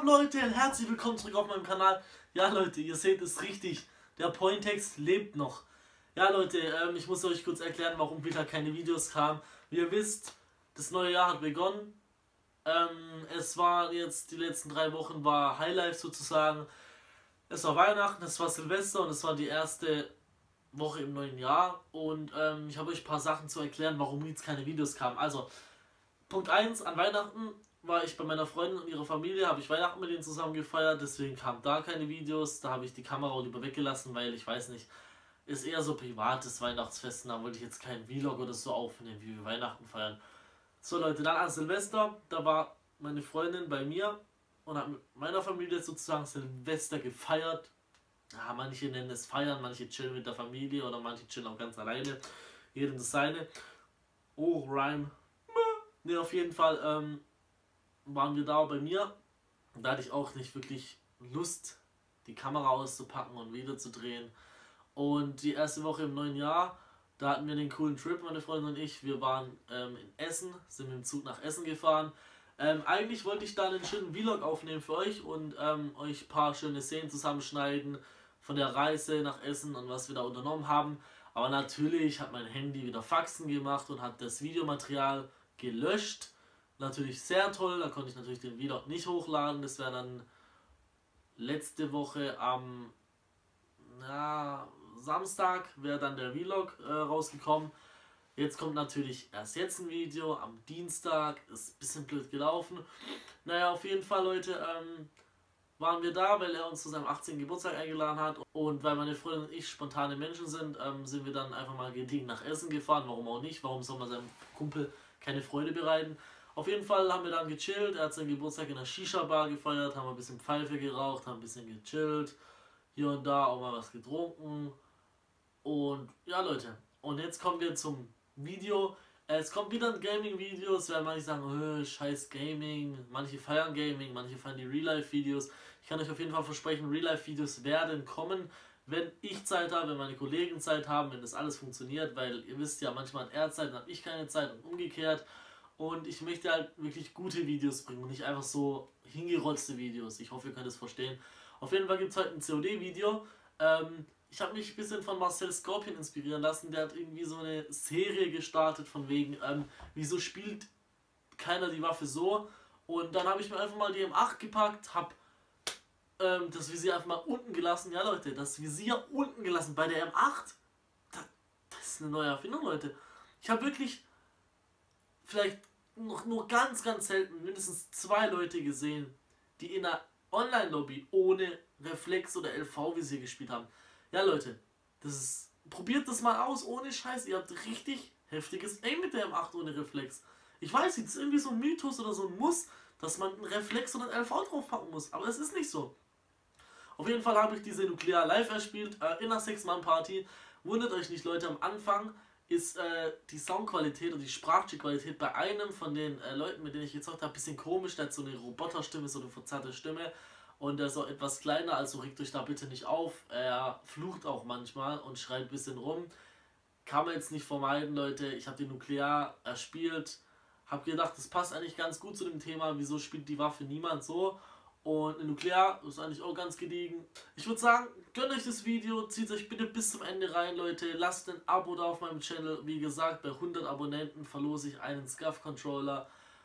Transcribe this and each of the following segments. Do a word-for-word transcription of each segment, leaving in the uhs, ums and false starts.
ab, Leute? Herzlich willkommen zurück auf meinem Kanal. Ja, Leute, ihr seht es richtig. Der Pointex lebt noch. Ja, Leute, ähm, ich muss euch kurz erklären, warum wieder keine Videos kamen. Wie ihr wisst, das neue Jahr hat begonnen. Ähm, es war jetzt, die letzten drei Wochen war Highlife sozusagen. Es war Weihnachten, es war Silvester und es war die erste Woche im neuen Jahr. Und ähm, ich habe euch ein paar Sachen zu erklären, warum jetzt keine Videos kamen. Also, Punkt eins, an Weihnachten war ich bei meiner Freundin und ihrer Familie, habe ich Weihnachten mit denen zusammen gefeiert, deswegen kamen da keine Videos, da habe ich die Kamera auch lieber weggelassen, weil ich weiß nicht, ist eher so privates Weihnachtsfest, da wollte ich jetzt keinen Vlog oder so aufnehmen, wie wir Weihnachten feiern. So Leute, dann an Silvester, da war meine Freundin bei mir und hat mit meiner Familie sozusagen Silvester gefeiert. Ja, manche nennen es feiern, manche chillen mit der Familie oder manche chillen auch ganz alleine, jedem das seine. Oh, Rhyme. Ne, auf jeden Fall, ähm, waren wir da bei mir. Da hatte ich auch nicht wirklich Lust, die Kamera auszupacken und Video zu drehen. Und die erste Woche im neuen Jahr, da hatten wir den coolen Trip, meine Freundin und ich. Wir waren ähm, in Essen, sind mit dem Zug nach Essen gefahren. Ähm, eigentlich wollte ich da einen schönen Vlog aufnehmen für euch und ähm, euch ein paar schöne Szenen zusammenschneiden von der Reise nach Essen und was wir da unternommen haben. Aber natürlich hat mein Handy wieder Faxen gemacht und hat das Videomaterial gelöscht. Natürlich sehr toll, da konnte ich natürlich den Vlog nicht hochladen. Das wäre dann letzte Woche am ja, Samstag wäre dann der Vlog äh, rausgekommen. Jetzt kommt natürlich erst jetzt ein Video am Dienstag, ist ein bisschen blöd gelaufen. Naja, auf jeden Fall, Leute, ähm, waren wir da, weil er uns zu seinem achtzehnten Geburtstag eingeladen hat. Und weil meine Freundin und ich spontane Menschen sind, ähm, sind wir dann einfach mal gediegen nach Essen gefahren. Warum auch nicht? Warum soll man seinem Kumpel keine Freude bereiten? Auf jeden Fall haben wir dann gechillt, er hat seinen Geburtstag in der Shisha-Bar gefeiert, haben ein bisschen Pfeife geraucht, haben ein bisschen gechillt, hier und da auch mal was getrunken. Und ja, Leute, und jetzt kommen wir zum Video. Es kommt wieder ein Gaming-Video, es werden manche sagen, oh, scheiß Gaming, manche feiern Gaming, manche feiern die Real-Life-Videos. Ich kann euch auf jeden Fall versprechen, Real-Life-Videos werden kommen, wenn ich Zeit habe, wenn meine Kollegen Zeit haben, wenn das alles funktioniert, weil ihr wisst ja, manchmal hat er Zeit, dann habe ich keine Zeit und umgekehrt. Und ich möchte halt wirklich gute Videos bringen und nicht einfach so hingerotzte Videos. Ich hoffe, ihr könnt es verstehen. Auf jeden Fall gibt es heute ein C O D-Video. Ähm, ich habe mich ein bisschen von Marcel Scorpion inspirieren lassen. Der hat irgendwie so eine Serie gestartet von wegen, ähm, wieso spielt keiner die Waffe so. Und dann habe ich mir einfach mal die M acht gepackt, habe ähm, das Visier einfach mal unten gelassen. Ja, Leute, das Visier unten gelassen bei der M acht. Das, das ist eine neue Erfindung, Leute. Ich habe wirklich vielleicht noch nur ganz, ganz selten mindestens zwei Leute gesehen, die in einer Online-Lobby ohne Reflex oder L V-Visier gespielt haben. Ja, Leute, das ist, probiert das mal aus, ohne Scheiß. Ihr habt richtig heftiges Aim mit der M acht ohne Reflex. Ich weiß, es ist irgendwie so ein Mythos oder so ein Muss, dass man einen Reflex oder ein L V draufpacken muss, aber es ist nicht so. Auf jeden Fall habe ich diese Nuklear live erspielt, äh, in einer sechs Mann Party. Wundert euch nicht, Leute, am Anfang ist äh, die Soundqualität und die Sprachqualität bei einem von den äh, Leuten, mit denen ich gezockt habe, ein bisschen komisch. Der hat so eine Roboterstimme, so eine verzerrte Stimme und der ist auch etwas kleiner, also regt euch da bitte nicht auf. Er flucht auch manchmal und schreit ein bisschen rum. Kann man jetzt nicht vermeiden, Leute. Ich habe die Nuklear erspielt, habe gedacht, das passt eigentlich ganz gut zu dem Thema, wieso spielt die Waffe niemand so. Und eine Nuklear ist eigentlich auch ganz gediegen. Ich würde sagen, gönnt euch das Video, zieht euch bitte bis zum Ende rein, Leute. Lasst ein Abo da auf meinem Channel. Wie gesagt, bei hundert Abonnenten verlose ich einen SCUF-Controller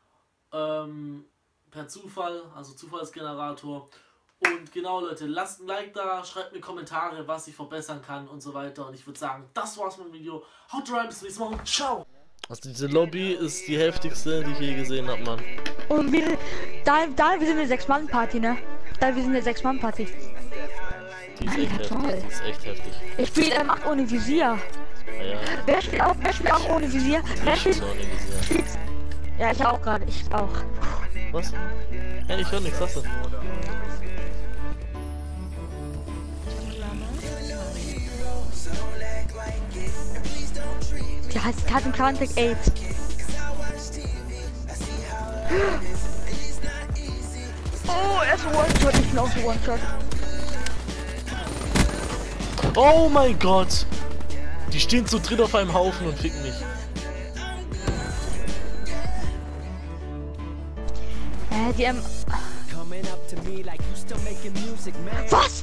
ähm, per Zufall, also Zufallsgenerator. Und genau, Leute, lasst ein Like da, schreibt mir Kommentare, was ich verbessern kann und so weiter. Und ich würde sagen, das war's mit dem Video. Haut rein, bis zum nächsten Mal. Ciao! Also diese Lobby ist die heftigste, die ich je gesehen habe, Mann. Und wir, da, da, wir sind eine sechs Mann Party, ne? Da, wir sind eine sechs Mann Party. Die ist echt heftig, toll. Die ist echt heftig. Ich spiele M acht ohne Visier. Ja, ja. Wer spielt auch, wer spielt auch ohne Visier? Wer spielt ohne Visier? Ja, ich auch gerade, ich auch. Was? Hey, ich höre nichts, was denn? Die heißt Cut and Counter acht. Oh, er ist ein One-Shot, ich bin auch so One-Shot. Oh mein Gott! Die stehen zu dritt auf einem Haufen und ficken mich. Äh, die ähm. Was?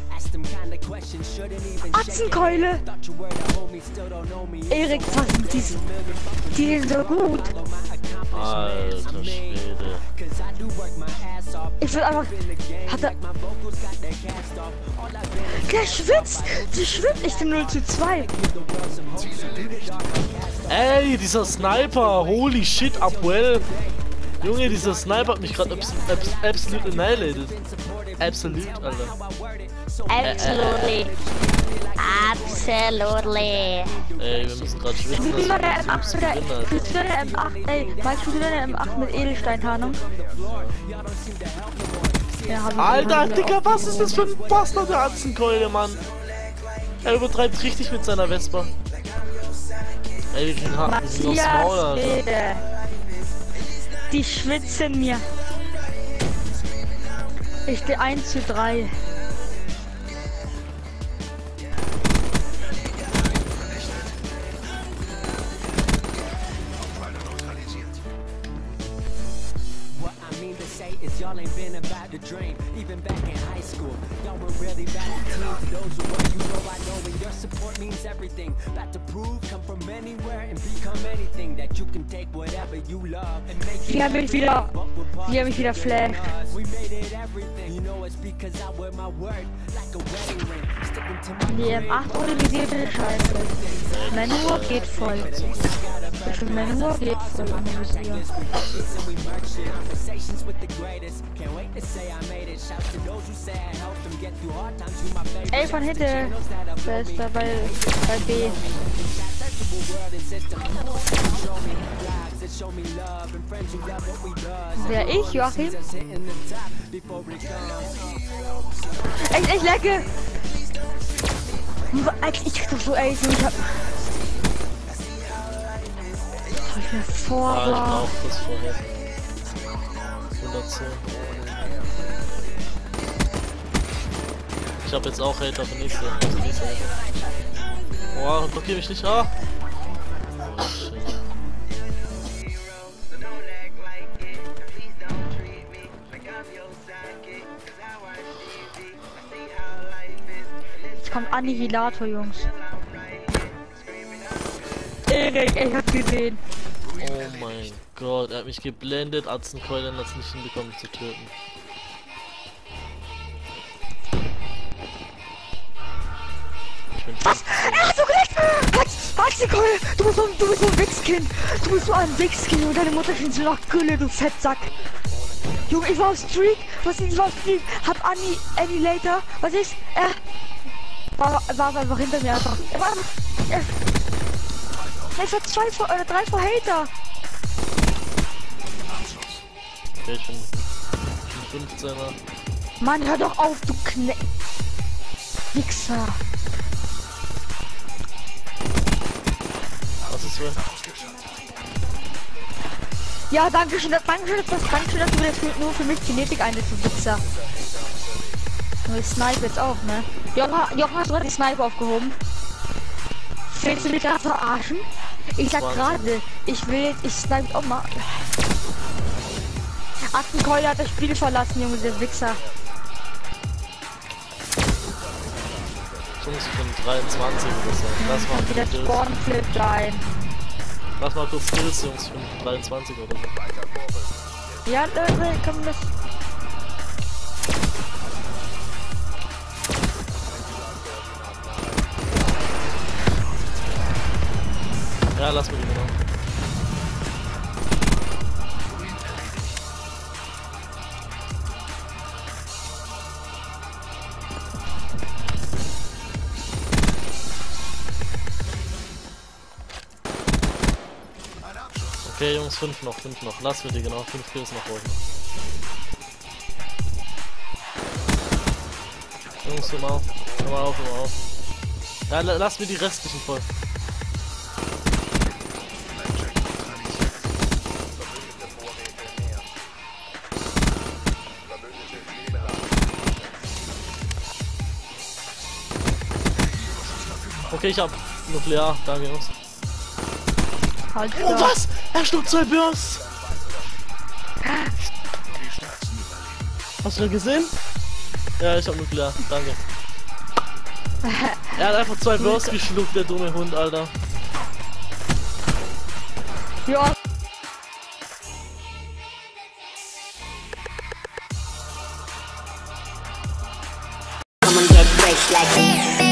Atzenkeule! Erik, was sind die? Die sind so gut. Alter Schwede. Ich will einfach... Hat er... Der schwitzt! Der schwitzt! Ich bin null zu zwei. Ey, dieser Sniper! Holy shit, Abuel! Junge, dieser Sniper hat mich gerade abs abs absolut annihilated. Absolut, Alter. Absolutely. Absolutely. Ey, wir müssen gerade schwitzen. Wie war der M acht dass mit wir der... gewinnen, Wie war der M acht? Ey, weißt du, wie war der M acht mit Edelsteintarnung? Ja, hab ich Alter, schon. Digga, was ist das für ein Bastard, der Atzenkeule, Mann? Er übertreibt richtig mit seiner Vespa. Ey, wir kriegen Haken, wir sind aufs Maul, Matthias, Alter. Rede. Die schwitzen mir. Ich stehe eins zu drei. Y'all ain't been about the dream, even back in high school. Y'all were really bad at team. For those who were, you know I know, and your support means everything. About to prove, come from anywhere and become anything that you can take whatever you love and make it. Die haben mich wieder, die haben mich wieder flasht. We made it everything. You know it's because I wear my word like a wedding ring. Sticking to my Die M acht organisierte Scheiße. Manowar geht voll. Ich finde Manowar geht voll. conversations with the greatest. Can't wait to say I made it. Shout to those who say I helped them get through hard times. You my favorite. Ey, von hinten. Wer ist da bei, bei B? Wer ich, Joachim? Echt, ich lecke! Ich krieg doch so, ey, so, ich hab... Hab ich mir vor... Ah, ich brauch das vorher. hundertzehn. Ich hab jetzt auch Hater für nächste. Oh, blockier mich nicht, ah! Oh, shit. Jetzt kommt Annihilator, Jungs. Erik, ich hab gesehen. Oh mein Gott, er hat mich geblendet, Atzenkeulen hat es nicht hinbekommen mich zu töten. Ich bin Was? Er hat so gerecht! Atzenkeule! Du bist so, du bist so ein Wichskind! Du bist so ein Wichskind und deine Mutter findet so nach Gülle, du Fettsack! Junge, ich war auf Streak! Was ist, ich war auf Streak! Hab Anni, Annihilator, was ist? Er war, war einfach hinter mir einfach. Er war einfach. Er, ich war zwei vor, oder drei vor Hater! Okay, ich bin, ich bin fünfzehner. Mann, hör doch auf, du Kne... Wichser! Was ist so? Ja, danke schön, danke schön, dass, danke schön, dass du das nur für mich Genetik einsetzt, du Wichser. Nur ich snipe jetzt auch, ne? Jochen, Jochen, hast du gerade die Sniper aufgehoben? Willst du mich gerade verarschen? Ich sag gerade, ich will jetzt, ich snipe auch mal. Atzenkeule hat das Spiel verlassen, Junge, der Wichser. Jungs, ich bin dreiundzwanzig oder so. Lass mal Und wieder kurz Spawnflip rein. Lass mal kurz Skills, Jungs, ich bin dreiundzwanzig oder so. Ja, Leute, komm das. Ja, lass mich genau. Okay, Jungs, fünf noch, fünf noch. Lass mir die genau, fünf Kills noch holen. Jungs, hör mal auf, hör mal auf, hör mal auf. Ja, la lass mir die restlichen voll. Okay, ich hab Nuklear, danke Jungs. Halt Oh was? Er schlug zwei Bursts! Hast du ihn gesehen? Ja, ich hab Nuklear. Danke. Er hat einfach zwei Bursts geschluckt, der dumme Hund, Alter. Ja. Come and get fresh like